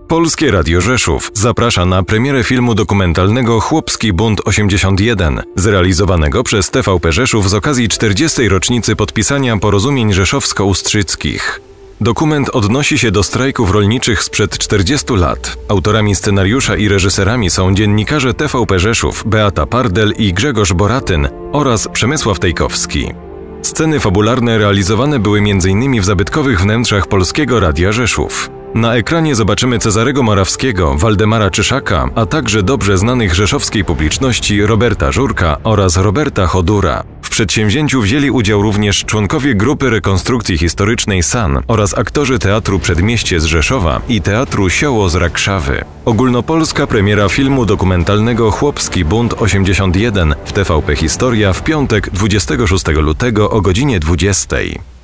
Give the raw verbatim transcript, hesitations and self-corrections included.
Polskie Radio Rzeszów zaprasza na premierę filmu dokumentalnego Chłopski Bunt osiemdziesiąt jeden, zrealizowanego przez T V P Rzeszów z okazji czterdziestej rocznicy podpisania porozumień rzeszowsko-ustrzyckich. Dokument odnosi się do strajków rolniczych sprzed czterdziestu lat. Autorami scenariusza i reżyserami są dziennikarze T V P Rzeszów Beata Pardel i Grzegorz Boratyn oraz Przemysław Tejkowski. Sceny fabularne realizowane były między innymi w zabytkowych wnętrzach Polskiego Radia Rzeszów. Na ekranie zobaczymy Cezarego Morawskiego, Waldemara Czyszaka, a także dobrze znanych rzeszowskiej publiczności Roberta Żurka oraz Roberta Chodura. W przedsięwzięciu wzięli udział również członkowie Grupy Rekonstrukcji Historycznej S A N oraz aktorzy Teatru Przedmieście z Rzeszowa i Teatru Sioło z Rakszawy. Ogólnopolska premiera filmu dokumentalnego Chłopski Bunt osiemdziesiąt jeden w T V P Historia w piątek dwudziestego szóstego lutego o godzinie dwudziestej.